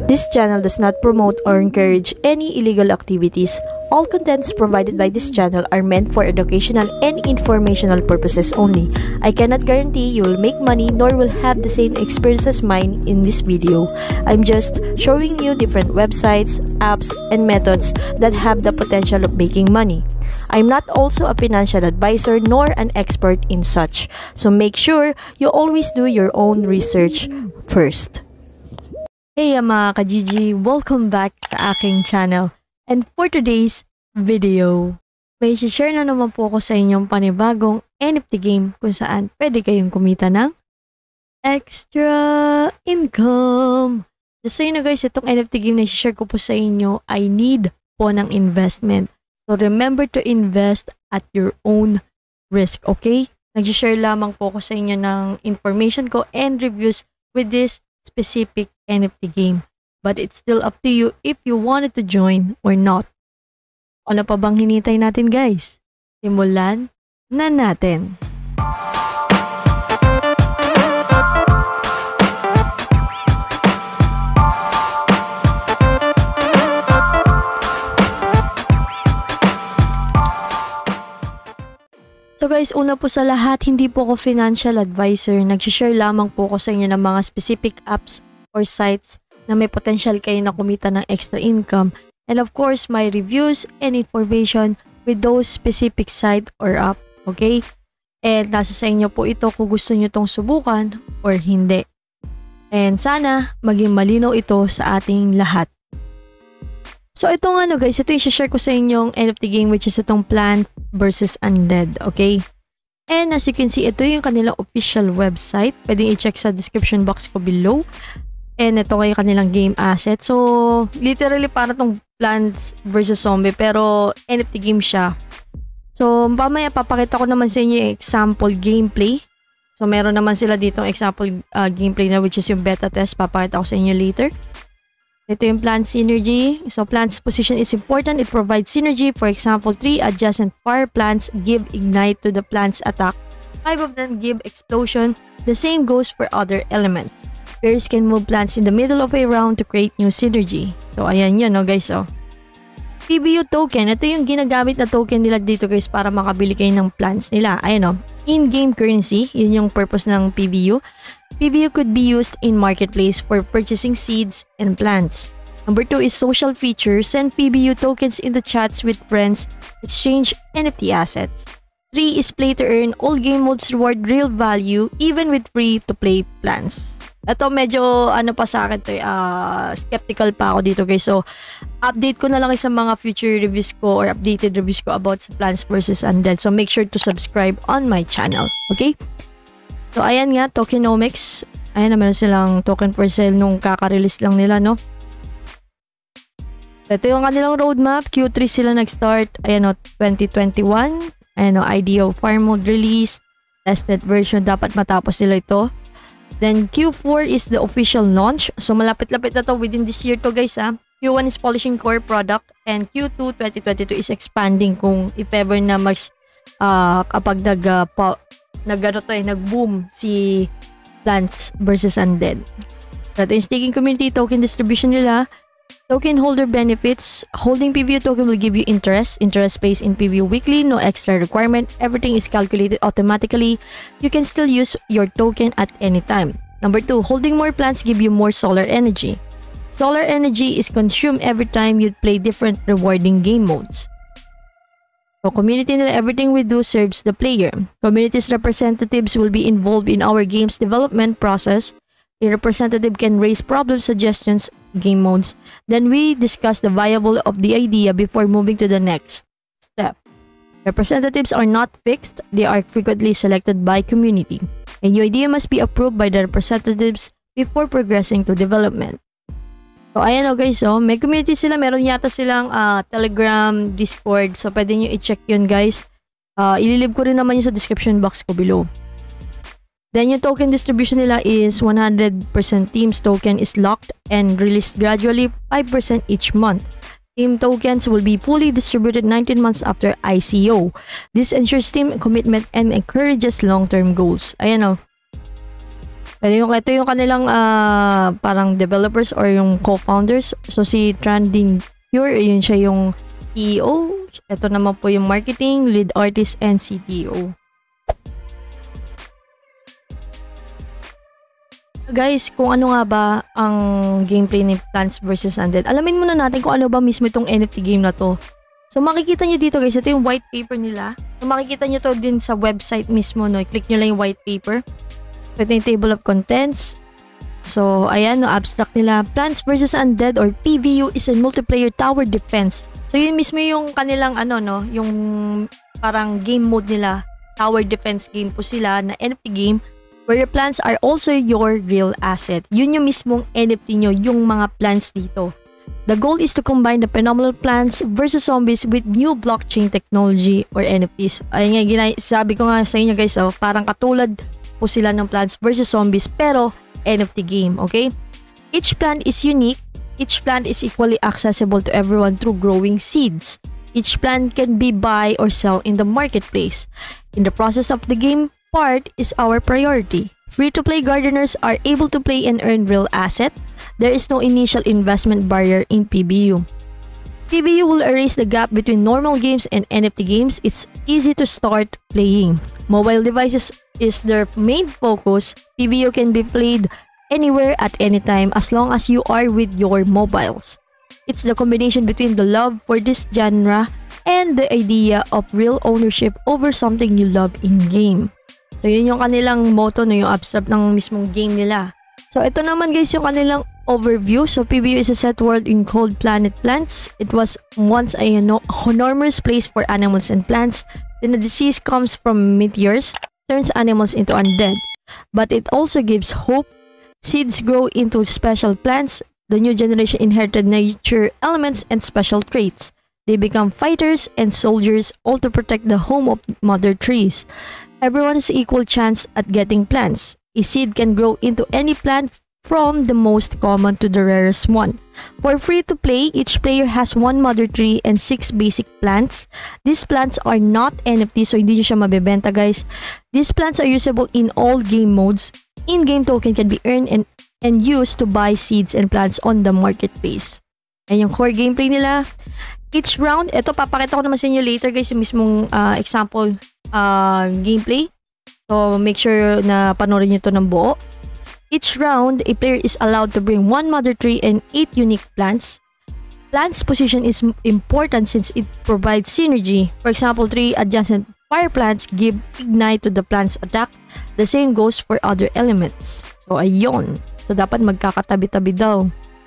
This channel does not promote or encourage any illegal activities. All contents provided by this channel are meant for educational and informational purposes only. I cannot guarantee you will make money nor will have the same experience as mine in this video. I'm just showing you different websites, apps, and methods that have the potential of making money. I'm not also a financial advisor nor an expert in such. So make sure you always do your own research first. Hey mga ka-GG! Welcome back sa aking channel. And for today's video, may share na naman po ako sa inyong panibagong NFT game kung saan pwede kayong kumita ng extra income. Just so you know guys, itong NFT game na share ko po sa inyo, I need po ng investment. So remember to invest at your own risk, okay? Nag-share lamang po ako sa inyo ng information ko and reviews with this specific NFT game. But it's still up to you if you wanted to join or not. Ano pa bang hinintay natin guys? Simulan na natin. So guys, una po sa lahat, hindi po ako financial advisor. Nag-share lamang po ako sa inyo ng mga specific apps or sites na may potential kayo na kumita ng extra income. And of course, my reviews and information with those specific site or app. Okay? And nasa sa inyo po ito kung gusto nyo itong subukan or hindi. And sana maging malinaw ito sa ating lahat. So ito nga guys, ito yung share ko sa inyong NFT game which is itong Plants vs Undead, okay? And as you can see, ito yung kanilang official website. Pwedeng i-check sa description box ko below. And ito yung kanilang game asset. So literally para tong Plants vs Zombie pero NFT game siya. So mamaya papakita ko naman sa inyo yung example gameplay. So meron naman sila ditong example gameplay na which is yung beta test. Papakita ko sa inyo later. Ito yung plant synergy. So plant's position is important. It provides synergy. For example, 3 adjacent fire plants give ignite to the plant's attack. 5 of them give explosion. The same goes for other elements. Players can move plants in the middle of a round to create new synergy. So ayan yun no guys. So PBU token. Ito yung ginagamit na token nila dito guys para makabili kayo ng plants nila. Ayan o. In-game currency. Yun yung purpose ng PBU. PBU could be used in marketplace for purchasing seeds and plants. Number 2 is social feature. Send PBU tokens in the chats with friends. Exchange NFT assets. 3 is play to earn. All game modes reward real value even with free-to-play plans. Ito medyo ano pa sa akin to, skeptical pa ako dito guys. So update ko na lang sa mga future reviews ko or updated reviews ko about sa Plants vs Undead. So make sure to subscribe on my channel. Okay? So, ayan nga, tokenomics. Ayan naman silang token for sale nung kaka-release lang nila, no? Ito yung kanilang roadmap. Q3 sila nag-start. Ayan o, 2021. Ayan o, IDO Farm Mode release. Testnet version. Dapat matapos sila ito. Then, Q4 is the official launch. So, malapit-lapit na to within this year to guys, ha? Q1 is polishing core product. And Q2, 2022 is expanding kung if ever na mas kapag nag-boom si Plants vs Undead. So, ito yung staking community token distribution nila. Token holder benefits. Holding PBU token will give you interest. Interest pays in PBU weekly. No extra requirement. Everything is calculated automatically. You can still use your token at any time. Number 2. Holding more plants give you more solar energy. Solar energy is consumed every time you play different rewarding game modes. So, community nila, everything we do serves the player. Community's representatives will be involved in our game's development process. A representative can raise problem suggestions, game modes. Then we discuss the viability of the idea before moving to the next step. Representatives are not fixed. They are frequently selected by community. A new idea must be approved by the representatives before progressing to development. So, ayan o guys, so, may community sila. Meron yata silang Telegram, Discord. So, pwede nyo i-check yun guys. Ililib ko rin naman yun sa description box ko below. Then, yung token distribution nila is 100% Teams token is locked and released gradually 5% each month. Team tokens will be fully distributed 19 months after ICO. This ensures team commitment and encourages long-term goals. Ayan o. Ito yung kanilang parang developers or yung co-founders. So si Trending Pure, yun siya yung CEO. Ito naman po yung marketing, lead artist, and CTO. Guys, kung ano nga ba ang gameplay ni Plants vs. Undead, alamin muna natin kung ano ba mismo itong NFT game na to. So makikita nyo dito guys, ito yung white paper nila. So makikita nyo to din sa website mismo, no? I-click nyo lang yung white paper. So ito yung table of contents. So ayan, no, abstract nila. Plants vs. Undead or PVU is a multiplayer tower defense. So yun mismo yung kanilang yung parang game mode nila. Tower defense game po sila na NFT game where your plants are also your real asset. Yun yung mismong NFT nyo, yung mga plants dito. The goal is to combine the phenomenal Plants vs. Zombies with new blockchain technology or NFTs. Ayun nga, sabi ko nga sa inyo guys, parang katulad po sila ng Plants vs. Zombies pero NFT game, okay? Each plant is unique. Each plant is equally accessible to everyone through growing seeds. Each plant can be buy or sell in the marketplace. In the process of the game part is our priority. Free-to-play gardeners are able to play and earn real asset. There is no initial investment barrier in PVU. PVU will erase the gap between normal games and NFT games. It's easy to start playing. Mobile devices is their main focus. PVU can be played anywhere at any time as long as you are with your mobiles. It's the combination between the love for this genre and the idea of real ownership over something you love in-game. So yun yung kanilang motto, no, yung abstract ng mismong game nila. So ito naman guys yung kanilang overview. So PVU is a set world in cold planet Plants. It was once a enormous place for animals and plants. Then the disease comes from meteors, turns animals into undead. But it also gives hope. Seeds grow into special plants. The new generation inherited nature elements and special traits. They become fighters and soldiers, all to protect the home of mother trees. Everyone has equal chance at getting plants. A seed can grow into any plant from the most common to the rarest one. For free to play, each player has one mother tree and 6 basic plants. These plants are not NFT, so hindi nyo siya mabebenta guys. These plants are usable in all game modes. In-game token can be earned and used to buy seeds and plants on the marketplace. Ayan yung core gameplay nila. Each round, ito papakita ko naman sa inyo later guys yung mismong example gameplay. So make sure na panoorin nyo ito ng buo. Each round, a player is allowed to bring 1 mother tree and 8 unique plants. Plants position is important since it provides synergy. For example, 3 adjacent fire plants give ignite to the plant's attack. The same goes for other elements. So ayun. So dapat magkakatabi-tabi daw.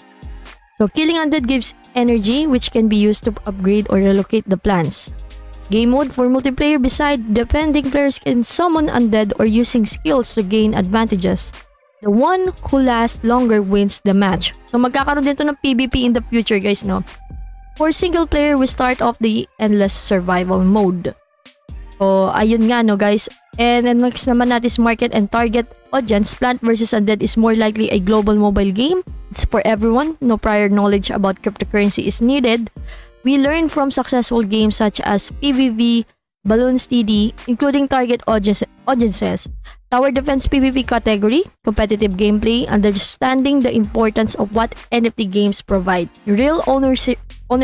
So killing undead gives energy which can be used to upgrade or relocate the plants. Game mode for multiplayer beside defending players can summon undead or using skills to gain advantages. The one who lasts longer wins the match. So magkakaroon dito ng PvP in the future guys, no? For single player, we start off the endless survival mode. So ayun nga no guys. And then next naman natin is market and target audience. Plant vs. Undead is more likely a global mobile game. It's for everyone. No prior knowledge about cryptocurrency is needed. We learn from successful games such as PvP, Balloons TD, including target audiences, tower defense PvP category, competitive gameplay, understanding the importance of what NFT games provide, real ownership,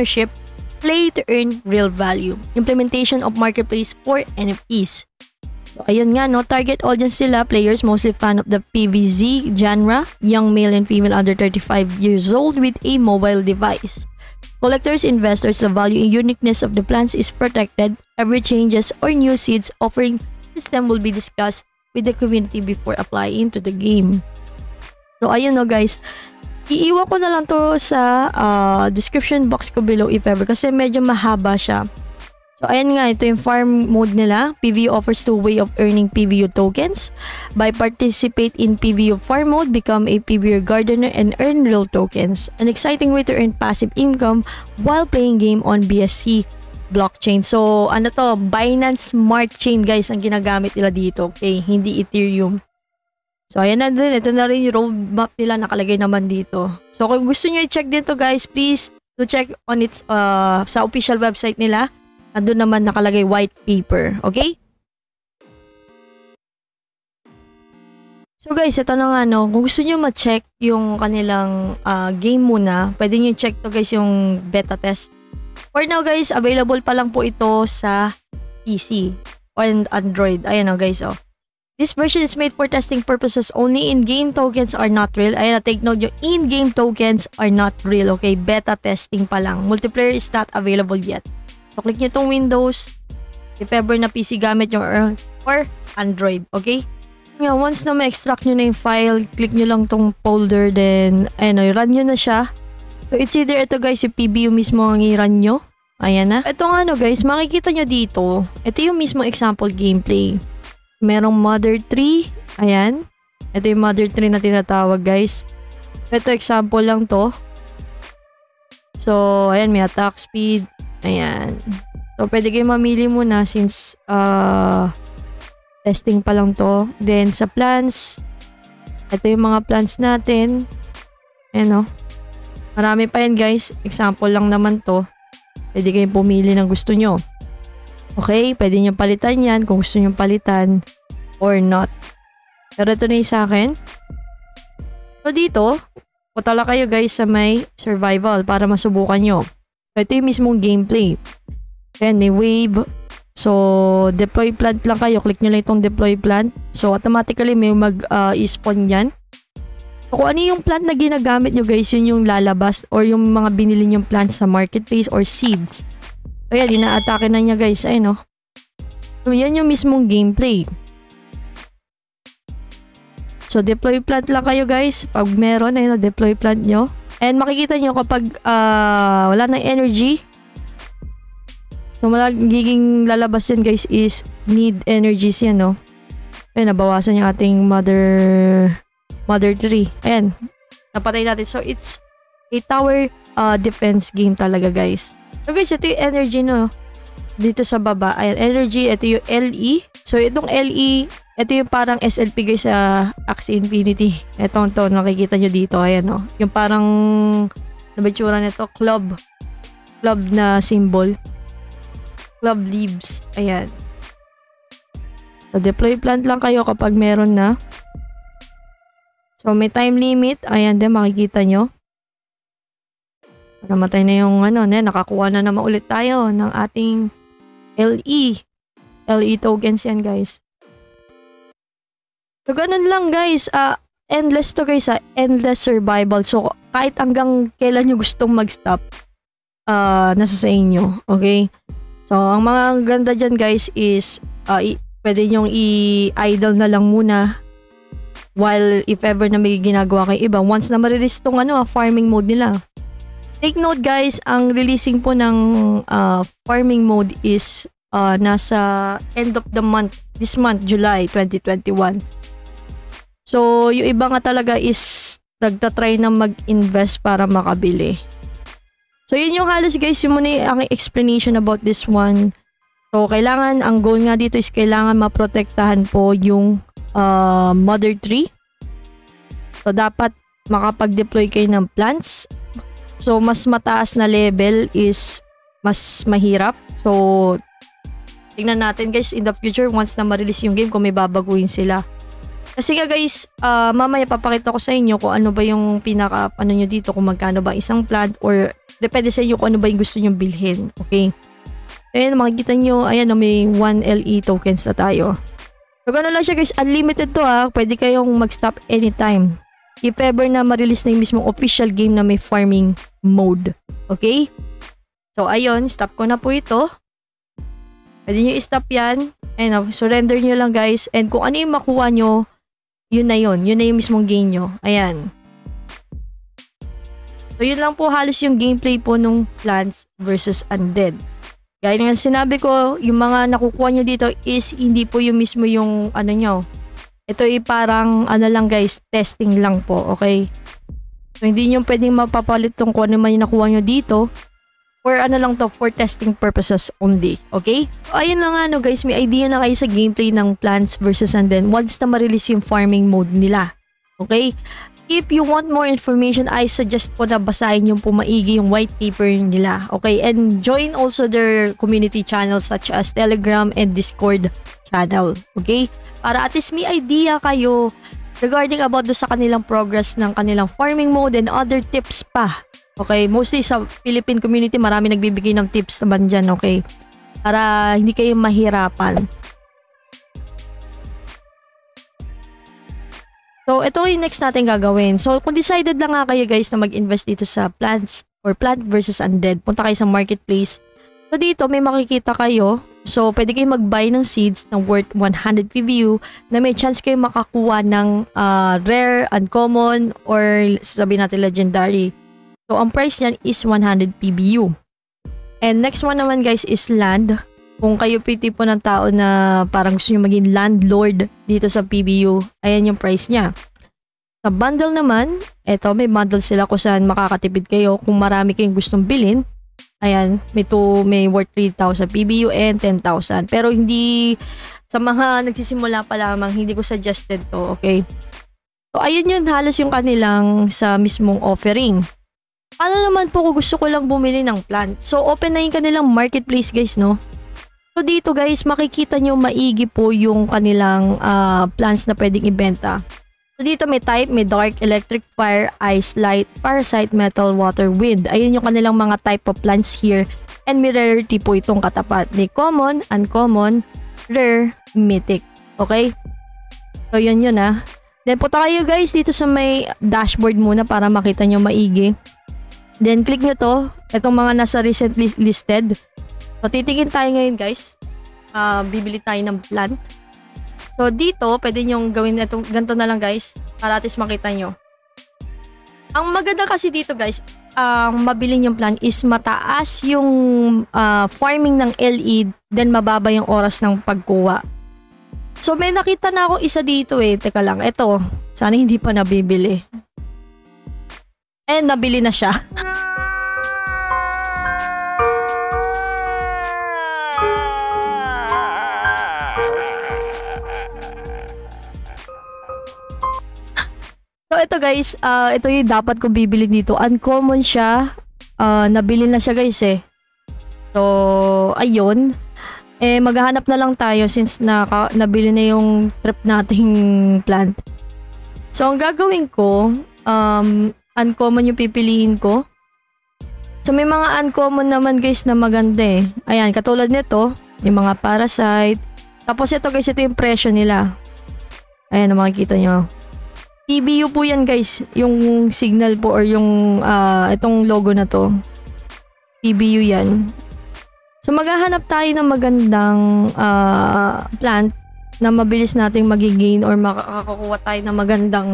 play to earn real value, implementation of marketplace for NFTs. So ayun nga no, target audience sila, players mostly fan of the PvZ genre, young male and female under 35 years old with a mobile device. Collectors, investors, the value and uniqueness of the plants is protected. Every changes or new seeds offering system will be discussed with the community before applying to the game. So ayun no guys, iiwan ko na lang to sa description box ko below if ever kasi medyo mahaba siya. So ayan nga, ito yung farm mode nila. PVU offers 2 way of earning PVU tokens. By participate in PVU farm mode, become a PVU gardener and earn real tokens. An exciting way to earn passive income while playing game on BSC blockchain. So ano to, Binance Smart Chain guys ang ginagamit nila dito. Okay, hindi Ethereum. So ayan na din, ito na rin yung roadmap nila nakalagay naman dito. So kung gusto nyo i-check dito guys, please to check on its sa official website nila. Andun naman nakalagay white paper. Okay? So guys, ito na nga no, kung gusto nyo ma-check yung kanilang game muna, pwede nyo check to guys yung beta test. For now guys, available pa lang po ito sa PC and Android. Ayan o guys oh. This version is made for testing purposes only. In-game tokens are not real. Ayan, take note yung in-game tokens are not real. Okay, beta testing pa lang. Multiplayer is not available yet. So, click nyo itong Windows. If ever na PC gamit yung or Android. Okay? Yeah, once na ma-extract nyo na yung file, click nyo lang tong folder. Then, ayan o, run nyo na siya. So, it's either ito guys, yung PBU mismo ang i-run nyo. Ayan na. Ito nga no guys, makikita nyo dito. Ito yung mismo example gameplay. Merong Mother 3. Ayan. Ito yung Mother 3 na tinatawag guys. Ito example lang to. So, ayan, may attack speed. Ayan. So, pwede kayo mamili muna since testing pa lang to. Then, sa plans. Ito yung mga plans natin. Ayan o. Marami pa yan guys. Example lang naman to. Pwede kayong pumili ng gusto nyo. Okay, pwede nyo palitan yan kung gusto nyo palitan or not. Pero ito na yung sa akin. So dito, putala kayo guys sa may survival para masubukan nyo. So ito yung mismong gameplay. Ayan, may wave. So, deploy plant lang kayo. Click nyo lang itong deploy plant. So, automatically may mag-spawn yan. So, kung ano yung plant na ginagamit nyo guys, yun yung lalabas or yung mga binili nyong plant sa marketplace or seeds. So, yan, ina-atake na niya guys. Ayun, no? So, yan yung mismong gameplay. So, deploy plant lang kayo guys. Pag meron, ayun, no, deploy plant nyo. And makikita nyo kapag wala na energy. So, magiging lalabas yan guys is need energies yan, no? Ayun, nabawasan yung ating Mother 3. Ayan, napatay natin. So, it's a tower defense game talaga guys. So guys, ito yung energy no. Dito sa baba. Ayan, energy. Ito yung LE. So, itong LE, ito yung parang SLP guys sa Axie Infinity. Ito to, nakikita nyo dito. Ayan no. Yung parang, ano ba itsura nito? Club na symbol. Club leaves. Ayan. So, deploy plant lang kayo kapag meron na. So, may time limit. Ayan din, makikita nyo. Namatay na yung ano, nakakuha na naman ulit tayo ng ating LE. LE tokens yan, guys. So, ganun lang, guys. Endless to, guys. Endless survival. So, kahit hanggang kailan nyo gustong mag-stop, nasa sa inyo. Okay? So, ang mga ganda dyan, guys, is pwede nyong i-idle na lang muna. While if ever na may ginagawa kay iba, once na ma-release tong farming mode nila. Take note guys, ang releasing po ng farming mode is nasa end of the month, this month, July 2021. So, yung iba nga talaga is nagtatry na mag-invest para makabili. So, yun yung halos guys, yung muna yung aking explanation about this one. So, kailangan, ang goal nga dito is kailangan maprotektahan po yung Mother 3. So, dapat makapag-deploy kayo ng plants. So, mas mataas na level is mas mahirap. So, tingnan natin guys in the future once na ma-release yung game kung may babaguhin sila. Kasi nga guys, mamaya papakita ko sa inyo kung ano ba yung pinaka, ano nyo dito, kung magkano ba isang plant or depende sa inyo kung ano ba yung gusto nyo bilhin. Okay? Ayan, makikita nyo, ayan, may 1 LE tokens na tayo. So, gano'n lang siya guys, unlimited to pwede kayong mag-stop anytime. If ever na ma-release na yung mismong official game na may farming mode. Okay? So, ayun, stop ko na po ito. Pwede nyo i-stop yan. Ayun, surrender nyo lang guys. And kung ano yung makuha nyo, yun na yun. Yun na yung mismong game nyo. Ayan. So, yun lang po halos yung gameplay po nung Plants vs. Undead. Gaya nga sinabi ko, yung mga nakukuha nyo dito is hindi po yung mismo yung ano nyo. Ito ay parang ano lang guys, testing lang po, okay? So, hindi nyo pwedeng mapapalit tong kung ano man yung nakuha nyo dito. Or ano lang to, for testing purposes only, okay? So, ayun lang ano guys, may idea na kayo sa gameplay ng Plants vs. Undead once na ma-release yung farming mode nila. Okay? If you want more information, I suggest po na basahin yung pumaigi yung white paper nila. Okay? And join also their community channels such as Telegram and Discord channel. Okay? Para at least may idea kayo regarding about do sa kanilang progress ng kanilang farming mode and other tips pa. Okay, mostly sa Philippine community, marami nagbibigay ng tips naman dyan, okay? Para hindi kayo mahirapan. So, ito yung next natin gagawin. So, kung decided lang nga kayo guys na mag-invest dito sa plants or plant versus undead, punta kayo sa marketplace. So, dito may makikita kayo. So, pwede kayo mag-buy ng seeds na worth 100 PBU na may chance kayo makakuha ng rare, uncommon, or sabihin natin legendary. So, ang price niyan is 100 PBU. And next one naman guys is land. Kung kayo tipo ng tao na parang gusto nyo maging landlord dito sa PBU, ayan yung price niya. Sa bundle naman, eto may bundle sila kung saan makakatipid kayo kung marami kayong gustong bilhin. Ayan, may worth 3,000 PBU and 10,000. Pero hindi, sa mga nagsisimula pa lamang, hindi ko suggested to, okay? So, ayun yun, halos yung kanilang sa mismong offering. Paano naman po kung gusto ko lang bumili ng plant? So, open na yung kanilang marketplace guys, no? So, dito guys, makikita nyo maigi po yung kanilang plants na pwedeng ibenta. So, dito may type, may dark, electric, fire, ice, light, parasite, metal, water, wind. Ayun yung kanilang mga type of plants here. And may rarity po itong katapat. May common, uncommon, rare, mythic. Okay? So, yun ah. Then, punta kayo guys dito sa may dashboard muna para makita nyo maigi. Then, click nyo to. Itong mga nasa recently listed. So, titingin tayo ngayon guys. Bibili tayo ng plant. So, dito, pwede nyong gawin ito. Ganito na lang guys. Para at least makita nyo. Ang maganda kasi dito guys, ang mabili yung plant is mataas yung farming ng LE, then mababa yung oras ng pagkuha. So, may nakita na ako isa dito eh. Teka lang, ito. Sana hindi pa nabibili. And nabili na siya. So, ito guys, ito yung dapat ko bibili dito. Uncommon siya. Nabili na siya guys eh. So, ayun. Maghahanap na lang tayo since nabili na yung trip nating plant. So, ang gagawin ko, uncommon yung pipiliin ko. So, may mga uncommon naman guys na maganda eh. Ayan, katulad nito, yung mga parasite. Tapos ito guys, ito yung presyo nila. Ayan, makikita nyo. PBU po yan guys, yung signal po or yung itong logo na to. PBU yan. So maghahanap tayo ng magandang plant na mabilis nating magigain or makakakuha tayo ng magandang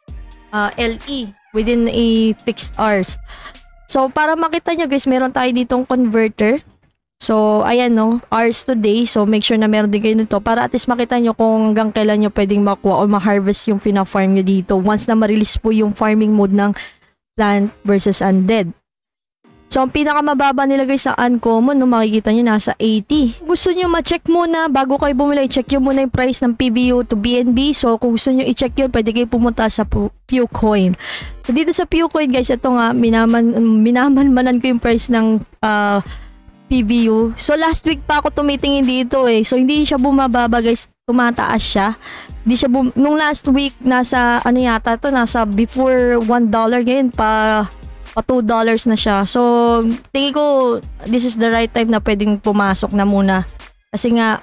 LE within a fixed hours. So para makita nyo guys, meron tayo ditong converter. So, ayan no, hours to day. So, make sure na meron din kayo nito para at least makita nyo kung hanggang kailan nyo pwedeng makuha o ma-harvest yung pina-farm nyo dito once na ma-release po yung farming mode ng plant versus undead. So, ang pinakamababa nila guys sa uncommon, no, makikita nyo nasa 80. Gusto nyo ma-check muna bago kayo bumili, i-check nyo muna yung price ng PBU to BNB. So, kung gusto nyo i-check yun, pwede kayo pumunta sa PewCoin. So, dito sa PewCoin guys, ito nga, minamanmanan ko yung price ng PBU. So, last week pa ako tumitingin dito eh. So, hindi siya bumababa guys. Tumataas siya. Hindi siya nung last week, nasa, ano yata to, nasa before $1 ngayon pa $2 na siya. So, tingin ko, this is the right time na pwedeng pumasok na muna. Kasi nga,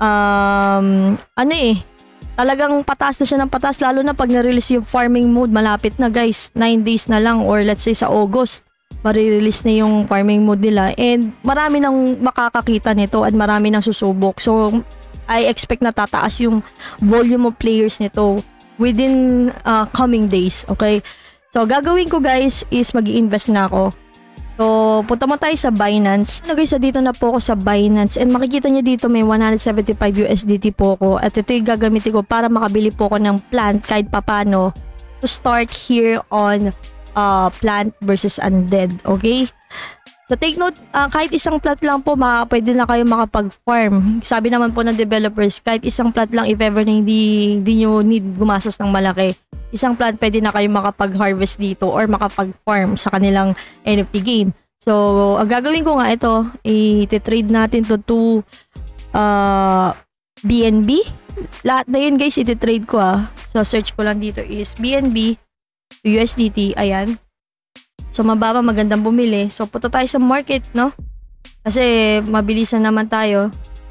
ano eh, talagang pataas na siya ng pataas. Lalo na pag na-release yung farming mode, malapit na guys. 9 days na lang or let's say sa August. Marirelease na yung farming mode nila and marami nang makakakita nito at marami nang susubok. So, I expect na tataas yung volume of players nito within coming days. Okay? So, gagawin ko guys is mag-i-invest na ako. So, punta mo tayo sa Binance. Ano guys, dito na po ako sa Binance and makikita nyo dito may 175 USDT po ako at ito yung gagamitin ko para makabili po ako ng plant kahit papano to start here on plant versus undead. Okay? So, take note, kahit isang plant lang po, pwede na kayo makapag-farm. Sabi naman po ng developers, kahit isang plant lang, if ever na hindi nyo need gumastos ng malaki, isang plant pwede na kayo makapag-harvest dito or makapag-farm sa kanilang NFT game. So, ang gagawin ko nga ito, i-trade natin to BNB. lahat na yun guys, iti-trade ko So, search ko lang dito is BNB to USDT. Ayan. So, mababa, magandang bumili. So, punta tayo sa market, no? Kasi, mabilisan naman tayo.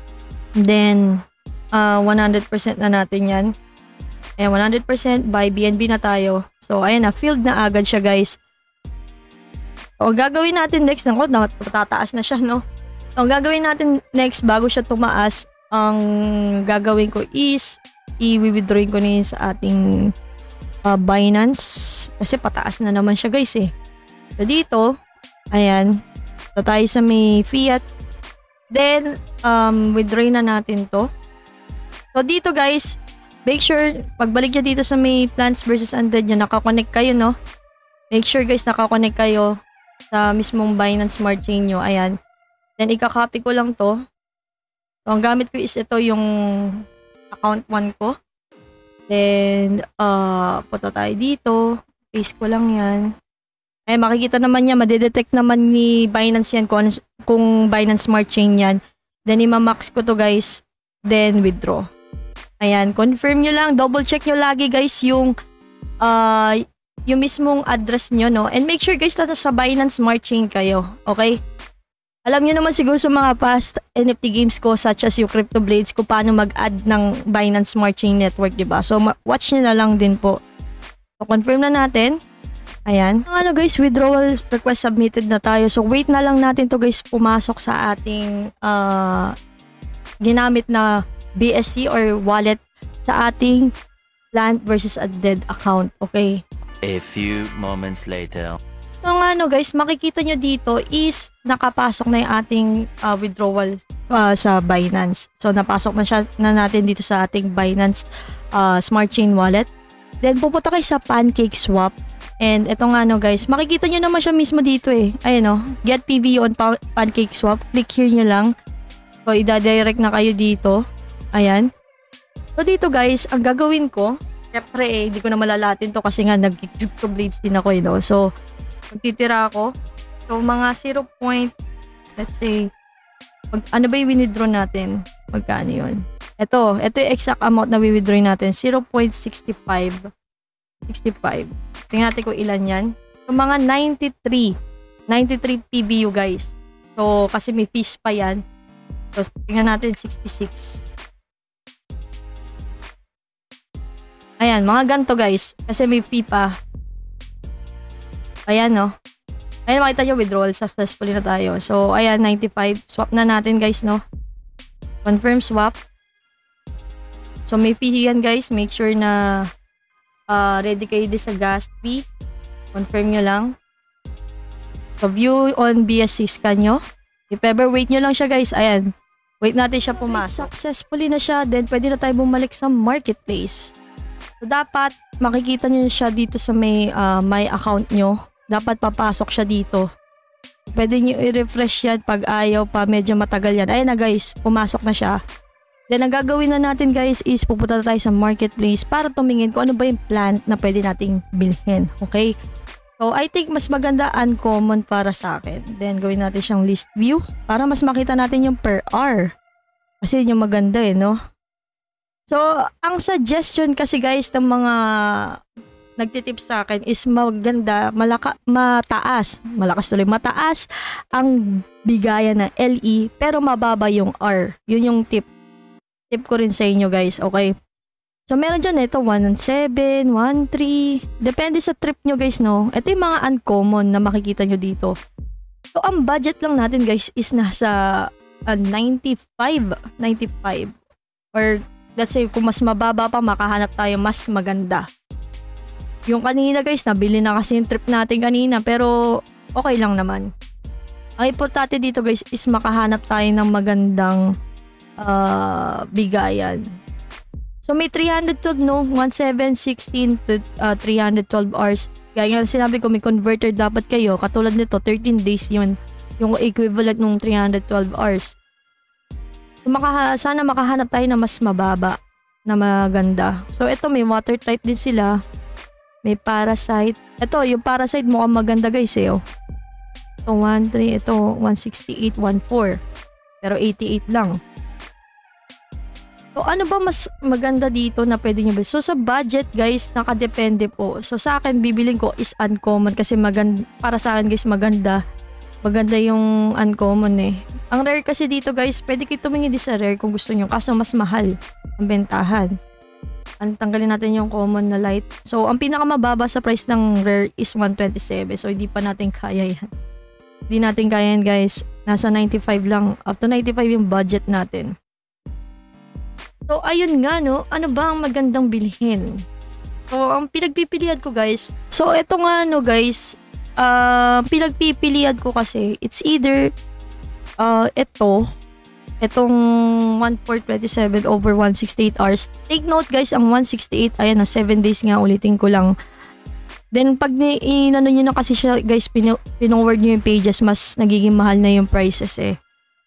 Then, 100% na natin yan. Ayan, 100% by BNB na tayo. So, ayan na, filled na agad siya guys. So, gagawin natin next, tataas na siya, no? So, ang gagawin natin next, bago siya tumaas, ang gagawin ko is i-withdraw ko na yun sa ating Binance kasi pataas na naman siya guys eh. So dito, ayan, so tayo sa may fiat, then withdraw na natin to. So dito guys, make sure pagbalik niya dito sa may Plants vs Undead niya, nakakonect kayo, no? Make sure guys nakakonect kayo sa mismong Binance Smart Chain nyo. Ayan, then ika-copy ko lang to. So, ang gamit ko is ito yung account 1 ko. Then, punta tayo dito. Paste ko lang yan. Ay, makikita naman niya, madedetect naman ni Binance yan kung Binance Smart Chain yan. Then, ima-max ko to guys. Then, withdraw. Ayan, confirm nyo lang. Double check nyo lagi guys yung mismong address nyo, no? And make sure guys na sa Binance Smart Chain kayo. Okay? Alam niyo naman siguro sa mga past NFT games ko such as yung Crypto Blades kung paano mag-add ng Binance Smart Chain Network, diba? So, watch niyo na lang din po. So, confirm na natin. Ayan. Ano guys, withdrawal request submitted na tayo. So, wait na lang natin to guys pumasok sa ating ginamit na BSC or wallet sa ating Plant vs Undead account. Okay? A few moments later. So guys, makikita nyo dito is nakapasok na yung ating withdrawal sa Binance. So napasok na natin dito sa ating Binance Smart Chain wallet. Then pupunta kayo sa PancakeSwap. And ito guys, makikita nyo naman siya mismo dito eh. Ayan get PBU on PancakeSwap. Click here nyo lang. So ida-direct na kayo dito. Ayan. So dito guys, ang gagawin ko, syempre hindi ko na malalatin to kasi nga nag-Crypto Blades din ako So magtitira ako. So, mga 0. Let's say, ano ba yung withdraw natin? Magkano yun? Ito yung exact amount na withdraw natin. 0.65. 65. Tingnan natin kung ilan yan. So, mga 93 PBU, guys. So, kasi may fees pa yan. So, tingnan natin 66. Ayan, mga ganito, guys. Kasi may fee pa. Ayan, no? Ayan, makita nyo, withdrawal successfully na tayo. So, ayan, 95. Swap na natin, guys, no? Confirm swap. So, may fee yan, guys. Make sure na ready kayo din sa gas fee. Confirm nyo lang. So, view on BSC scan nyo. If ever, wait nyo lang siya, guys. Ayan. Wait natin siya pumasok. Successfully na siya. Then, pwede na tayo bumalik sa marketplace. So, dapat makikita nyo siya dito sa may account nyo. Dapat papasok siya dito. Pwede nyo i-refresh yan pag ayaw pa. Medyo matagal yan. Ayan na guys. Pumasok na siya. Then, ang gagawin na natin guys is pupunta na tayo sa marketplace para tumingin kung ano ba yung plant na pwede nating bilhin. Okay? So, I think mas maganda uncommon para sa akin. Then, gawin natin siyang list view para mas makita natin yung per hour. Kasi yun yung maganda no? So, ang suggestion kasi guys ng mga nagtitips sa akin is maganda, mataas ang bigayan ng LE pero mababa yung R. Yun yung tip ko rin sa inyo guys, okay? So meron dyan ito 1.7, 1.3, depende sa trip nyo guys no. Ito yung mga uncommon na makikita nyo dito. So ang budget lang natin guys is nasa 95 or let's say kung mas mababa pa makahanap tayo mas maganda. Yung kanina guys, nabili na kasi yung trip natin kanina pero okay lang naman. Ang importante dito guys is makahanap tayo ng magandang bigayan. So may 312 no, 1716 to 312 hours. Gaya nga sinabi ko may converter dapat kayo. Katulad nito 13 days yun. Yung equivalent ng 312 hours. So sana makahanap tayo na mas mababa na maganda. So ito may water type din sila. May parasite. Ito, yung parasite mukhang maganda guys eh. Oh. Ito 1.3, ito 168, 1.4. Pero 88 lang. So So, ano ba mas maganda dito na pwede nyo bilhin? So, sa budget, guys, nakadepende po. So, sa akin, bibiling ko is uncommon kasi para sa akin, guys, maganda. Maganda yung uncommon eh. Ang rare kasi dito, guys, pwede kayo tumingin din sa rare kung gusto nyo. Kaso, mas mahal ang bentahan. Tanggalin natin yung common na light. So, ang pinakamababa sa price ng rare is 127. So, hindi pa natin kaya yan. Hindi natin kaya yan, guys. Nasa 95 lang. Up to 95 yung budget natin. So, ayun nga, no? Ano ba ang magandang bilhin? So, ang pinagpipilian ko, guys. So, ito nga, no, guys. Pinagpipilian ko kasi, it's either itong 1427 over 168 hours. Take note, guys, ang 168, ayan, 7 days nga, ulitin ko lang. Then, pag inano nyo na kasi siya, guys, pinoward nyo yung pages, mas nagiging mahal na yung prices eh.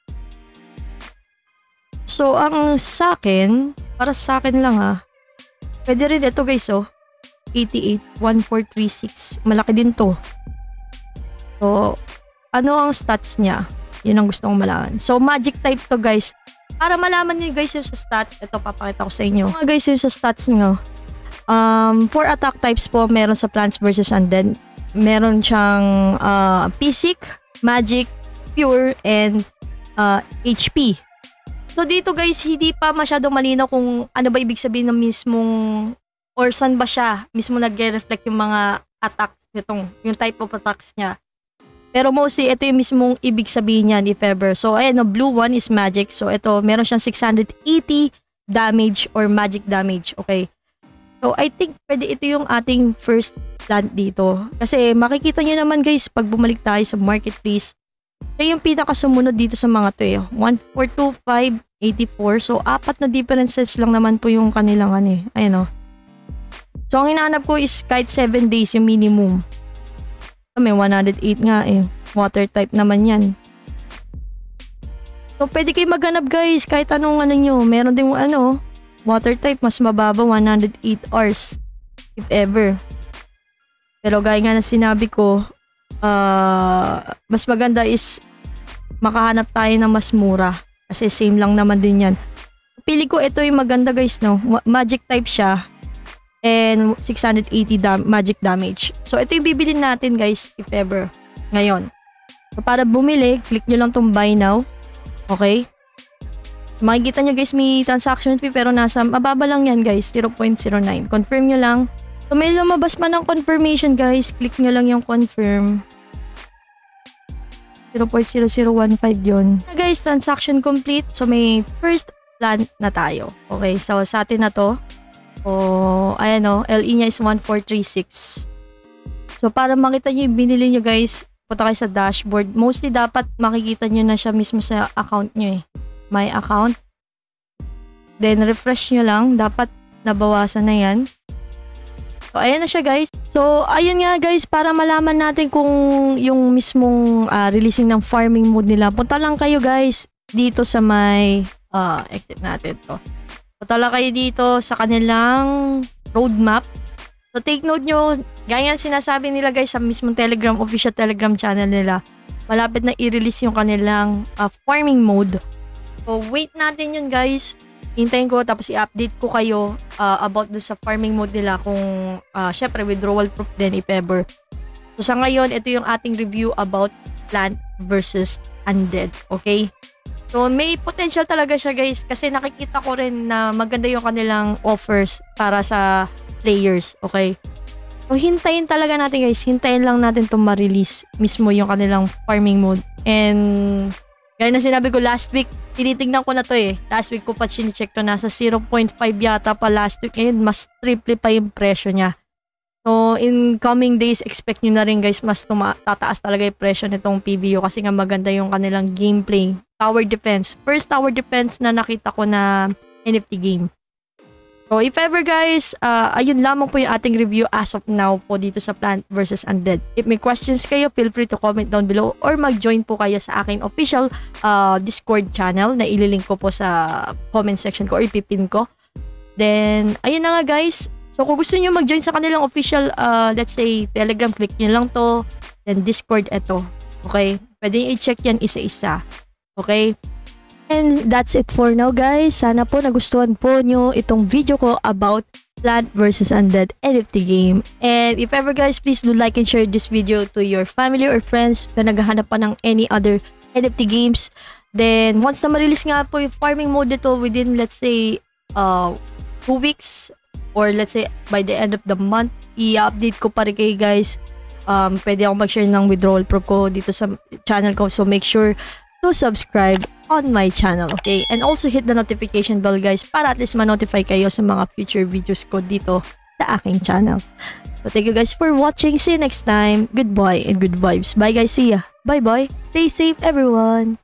So, ang sa akin, para sa akin lang ha, pwede rin ito guys, 88, 1436. Malaki din to. So, ano ang stats niya? Yun ang gusto kong malaman. So, magic type to guys. Para malaman niyo guys yung sa stats, ito papakita ko sa inyo. Mga guys yung sa stats nyo. 4 attack types po meron sa Plants vs. Undead. Meron siyang Physic, Magic, Pure, and HP. So, dito guys, hindi pa masyadong malinaw kung ano ba ibig sabihin ng mismong or saan ba siya mismo nag-reflect yung mga attacks nitong, yung type of attacks niya. Pero mostly, ito yung mismong ibig sabihin niyan, if ever. So, ayan, no, blue one is magic. So, ito, meron siyang 680 damage or magic damage. Okay. So, I think pwede ito yung ating first plant dito. Kasi makikita nyo naman guys, pag bumalik tayo sa marketplace, siya yung pinakasumunod dito sa mga to eh. 1425, 84. So, 4 na differences lang naman po yung kanilang ano eh. Ayan o. So, ang hinahanap ko is kahit 7 days yung minimum. So, may 108 nga eh. Water type naman yan. So, pwede kayo maghanap guys kahit anong ano nyo. Meron din ano, water type mas mababa, 108 hours. If ever. Pero gaya nga na sinabi ko, mas maganda is makahanap tayo ng mas mura kasi same lang naman din yan. Pili ko ito yung maganda guys, no? Magic type siya and 680 magic damage. So ito yung bibili natin guys if ever ngayon. So para bumili, click nyo lang tong buy now. Okay, makikita nyo guys may transaction fee pero nasa mababa lang yan guys, 0.09. Confirm nyo lang. So may lumabas man ng confirmation guys, click nyo lang yung confirm. 0.0015 yun. Guys, transaction complete. So may first plant na tayo. Okay, so sa atin na to. O, ayan o, LE niya is 1436. So para makita nyo yung binili nyo guys, punta kayo sa dashboard. Mostly dapat makikita nyo na siya mismo sa account nyo eh. My account. Then refresh nyo lang. Dapat nabawasan na yan. So, ayan na siya guys. So, ayun nga guys, para malaman natin kung yung mismong releasing ng farming mode nila. Punta lang kayo guys dito sa may, exit natin to. Punta lang kayo dito sa kanilang roadmap. So, take note nyo, gaya sinasabi nila guys sa mismong Telegram, official Telegram channel nila. Malapit na i-release yung kanilang farming mode. So, wait natin yun guys. Hintayin ko tapos i-update ko kayo about do sa farming mode nila kung syempre withdrawal proof din if ever. So sa ngayon, ito yung ating review about Plant vs. Undead. Okay? So may potential talaga siya guys kasi nakikita ko rin na maganda yung kanilang offers para sa players. Okay? So hintayin talaga natin guys. Hintayin lang natin itong ma-release mismo yung kanilang farming mode. And gaya na sinabi ko last week, tinitignan ko na to eh. Last week ko pa chine-check to. Nasa 0.5 yata pa last week. Ngayon, mas triple pa yung presyo niya. So, in coming days, expect nyo na rin guys, mas tataas talaga yung presyo nitong PVO kasi nga maganda yung kanilang gameplay. Tower defense. First tower defense na nakita ko na NFT game. So, if ever guys, ayun lamang po yung ating review as of now po dito sa Plant vs. Undead. If may questions kayo, feel free to comment down below or mag-join po kayo sa aking official Discord channel na ililink ko po sa comment section ko or ipipin ko. Then, ayun na nga guys. So, kung gusto nyo mag-join sa kanilang official, let's say, Telegram, click nyo lang to. Then, Discord, eto. Okay? Pwede nyo i-check yan isa-isa. Okay? And that's it for now guys. Sana po nagustuhan po nyo itong video ko about Plant vs Undead NFT game. And if ever guys, please do like and share this video to your family or friends na naghahanap pa ng any other NFT games. Then once na ma-release nga po yung farming mode dito within let's say 2 weeks or let's say by the end of the month, i-update ko pa rin kayo guys. Pwede ako mag-share ng withdrawal proof ko dito sa channel ko. So make sure to subscribe on my channel, okay? And also hit the notification bell guys para at least ma-notify kayo sa mga future videos ko dito sa aking channel. So thank you guys for watching. See you next time. Goodbye and good vibes. Bye guys. See ya. Bye bye. Stay safe everyone.